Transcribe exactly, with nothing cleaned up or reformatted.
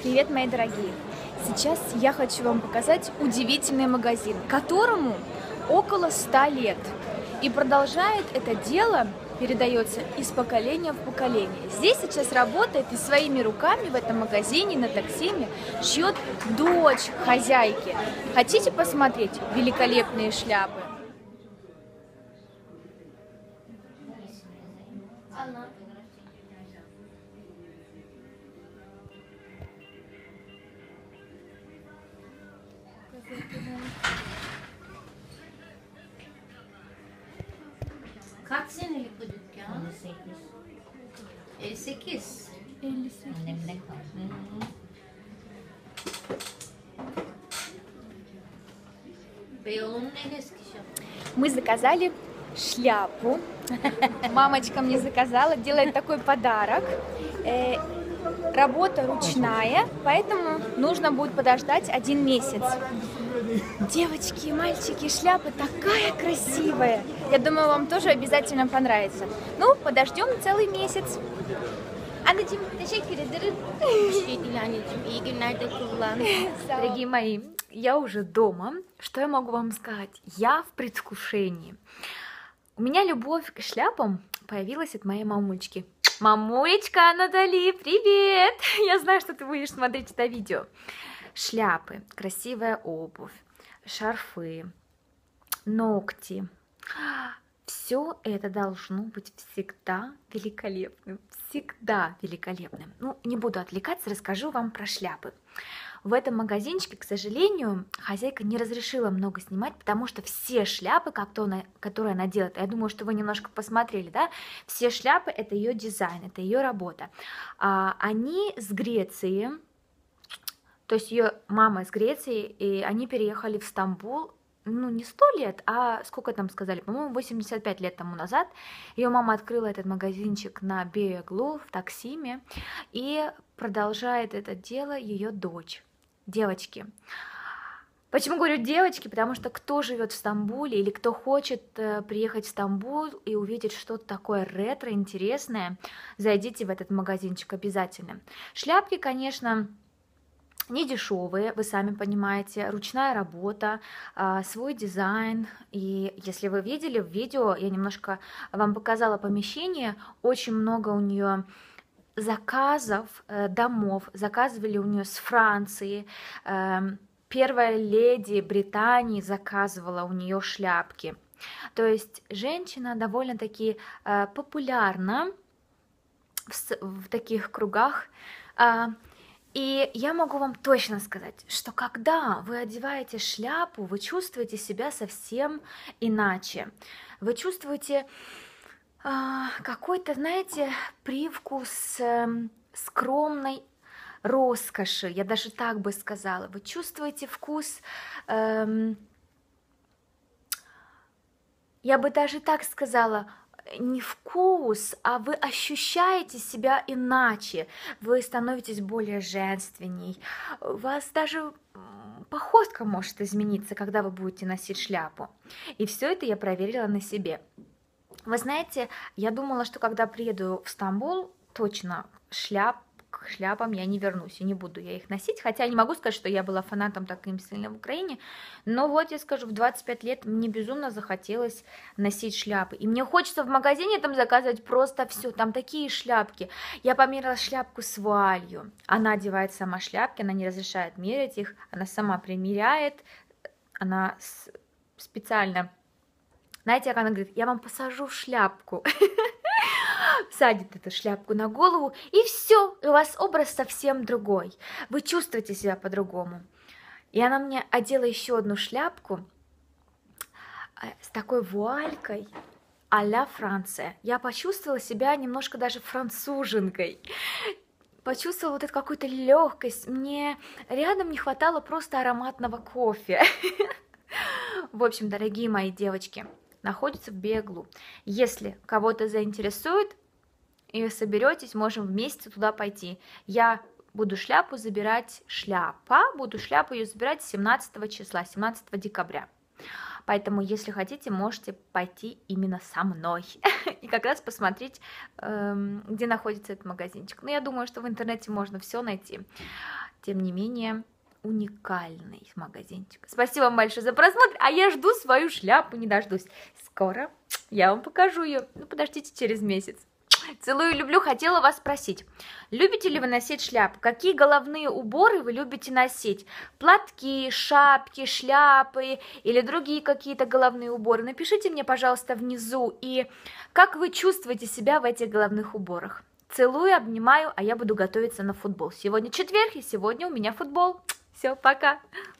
Привет, мои дорогие! Сейчас я хочу вам показать удивительный магазин, которому около ста лет. И продолжает это дело, передается из поколения в поколение. Здесь сейчас работает и своими руками в этом магазине на Таксиме шьет дочь хозяйки. Хотите посмотреть великолепные шляпы? Kaç senelik bu dükkan? elli sekiz. elli sekiz. elli sekiz. Annemle kaldı. Beyoğlu'nun en eski şapkası. Мы заказали шляпу. Мамочка мне заказала, делает такой подарок. Э, работа ручная, поэтому нужно будет подождать один месяц. Девочки и мальчики, шляпа такая красивая. Я думаю, вам тоже обязательно понравится. Ну, подождем целый месяц. Anneciğim, teşekkür ederim. İyi günler de kullan. Дорогие мои, я уже дома. Что я могу вам сказать? Я в предвкушении. У меня любовь к шляпам появилась от моей мамулечки. Мамулечка Натали, привет! Я знаю, что ты будешь смотреть это видео. Шляпы, красивая обувь, шарфы, ногти. Все это должно быть всегда великолепным. Всегда великолепным. Ну, не буду отвлекаться, расскажу вам про шляпы. В этом магазинчике, к сожалению, хозяйка не разрешила много снимать, потому что все шляпы, которые она делает, я думаю, что вы немножко посмотрели, да, все шляпы — это ее дизайн, это ее работа. А, они с Греции, то есть ее мама из Греции, и они переехали в Стамбул, ну, не сто лет, а сколько там сказали, по-моему, восемьдесят пять лет тому назад. Ее мама открыла этот магазинчик на Беyoğlu в Таксиме, и продолжает это дело ее дочь. Девочки. Почему говорю девочки? Потому что кто живет в Стамбуле или кто хочет э, приехать в Стамбул и увидеть что-то такое ретро, интересное, зайдите в этот магазинчик обязательно. Шляпки, конечно, не дешевые, вы сами понимаете, ручная работа, э, свой дизайн. И если вы видели в видео, я немножко вам показала помещение, очень много у нее заказов, э, домов, заказывали у нее с Франции, э, первая леди Британии заказывала у нее шляпки. То есть женщина довольно-таки э, популярна в, в таких кругах. Э, и я могу вам точно сказать, что когда вы одеваете шляпу, вы чувствуете себя совсем иначе. Вы чувствуете какой-то, знаете, привкус э, скромной роскоши, я даже так бы сказала. Вы чувствуете вкус, э, я бы даже так сказала, не вкус, а вы ощущаете себя иначе, вы становитесь более женственней, у вас даже походка может измениться, когда вы будете носить шляпу. И все это я проверила на себе. Вы знаете, я думала, что когда приеду в Стамбул, точно шляп, к шляпам я не вернусь, и не буду я их носить, хотя не могу сказать, что я была фанатом таким сильным в Украине, но вот я скажу, в двадцать пять лет мне безумно захотелось носить шляпы, и мне хочется в магазине там заказывать просто все, там такие шляпки. Я померила шляпку с вуалью, она одевает сама шляпки, она не разрешает мерять их, она сама примеряет, она специально... Знаете, как она говорит, я вам посажу в шляпку, садит эту шляпку на голову, и все, и у вас образ совсем другой, вы чувствуете себя по-другому. И она мне одела еще одну шляпку с такой вуалькой а-ля Франция. Я почувствовала себя немножко даже француженкой, почувствовала вот эту какую-то легкость, мне рядом не хватало просто ароматного кофе. В общем, дорогие мои девочки, находится в Беyoğlu. Если кого-то заинтересует и вы соберетесь, можем вместе туда пойти. Я буду шляпу забирать, шляпа, буду шляпу ее забирать семнадцатого числа, семнадцатого декабря. Поэтому, если хотите, можете пойти именно со мной и как раз посмотреть, где находится этот магазинчик. Но я думаю, что в интернете можно все найти. тем не менее, уникальный магазинчик. Спасибо вам большое за просмотр, а я жду свою шляпу, не дождусь. Скоро я вам покажу ее. Ну, подождите, через месяц. Целую, люблю. Хотела вас спросить, любите ли вы носить шляпу? Какие головные уборы вы любите носить? Платки, шапки, шляпы или другие какие-то головные уборы? Напишите мне, пожалуйста, внизу. И как вы чувствуете себя в этих головных уборах? Целую, обнимаю, а я буду готовиться на футбол. Сегодня четверг, и сегодня у меня футбол. Все, пока.